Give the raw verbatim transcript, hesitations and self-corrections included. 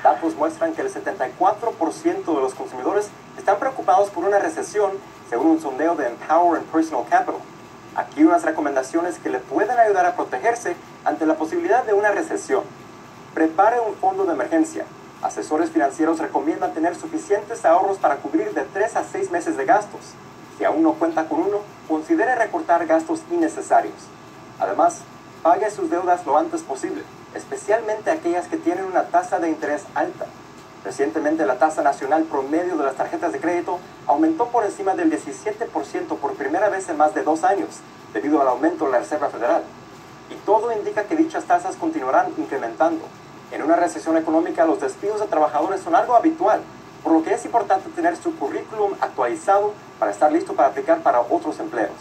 Datos muestran que el setenta y cuatro por ciento de los consumidores están preocupados por una recesión, según un sondeo de Empower and Personal Capital. Aquí unas recomendaciones que le pueden ayudar a protegerse ante la posibilidad de una recesión. Prepare un fondo de emergencia. Asesores financieros recomiendan tener suficientes ahorros para cubrir de tres a seis meses de gastos. Si aún no cuenta con uno, considere recortar gastos innecesarios. Además, pague sus deudas lo antes posible, especialmente aquellas que tienen una tasa de interés alta. Recientemente, la tasa nacional promedio de las tarjetas de crédito aumentó por encima del diecisiete por ciento por primera vez en más de dos años, debido al aumento de la Reserva Federal. Y todo indica que dichas tasas continuarán incrementando. En una recesión económica, los despidos de trabajadores son algo habitual, por lo que es importante tener su currículum actualizado para estar listo para aplicar para otros empleos.